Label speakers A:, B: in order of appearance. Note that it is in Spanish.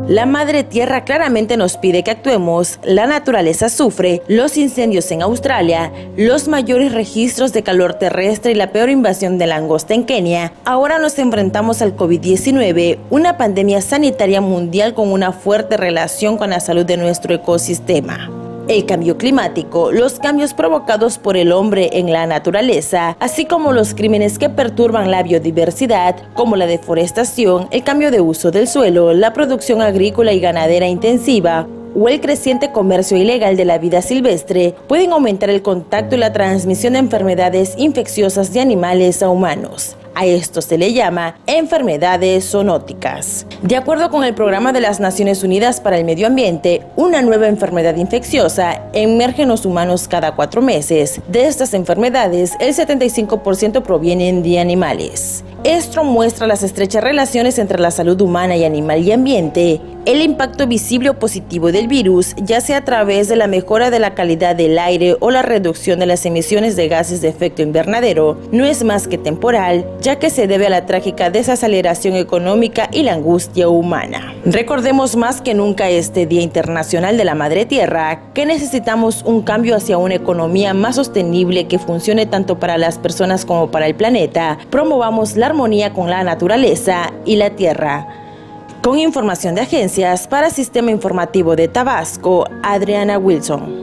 A: La Madre Tierra claramente nos pide que actuemos. La naturaleza sufre, los incendios en Australia, los mayores registros de calor terrestre y la peor invasión de langosta en Kenia. Ahora nos enfrentamos al COVID-19, una pandemia sanitaria mundial con una fuerte relación con la salud de nuestro ecosistema. El cambio climático, los cambios provocados por el hombre en la naturaleza, así como los crímenes que perturban la biodiversidad, como la deforestación, el cambio de uso del suelo, la producción agrícola y ganadera intensiva, o el creciente comercio ilegal de la vida silvestre, pueden aumentar el contacto y la transmisión de enfermedades infecciosas de animales a humanos. A esto se le llama enfermedades zoonóticas. De acuerdo con el Programa de las Naciones Unidas para el Medio Ambiente, una nueva enfermedad infecciosa emerge en los humanos cada 4 meses. De estas enfermedades, el 75% provienen de animales. Esto muestra las estrechas relaciones entre la salud humana y animal y ambiente. El impacto visible o positivo del virus, ya sea a través de la mejora de la calidad del aire o la reducción de las emisiones de gases de efecto invernadero, no es más que temporal, ya que se debe a la trágica desaceleración económica y la angustia humana. Recordemos más que nunca este Día Internacional de la Madre Tierra, que necesitamos un cambio hacia una economía más sostenible que funcione tanto para las personas como para el planeta. Promovamos la armonía con la naturaleza y la tierra. Con información de agencias para Sistema Informativo de Tabasco, Adriana Wilson.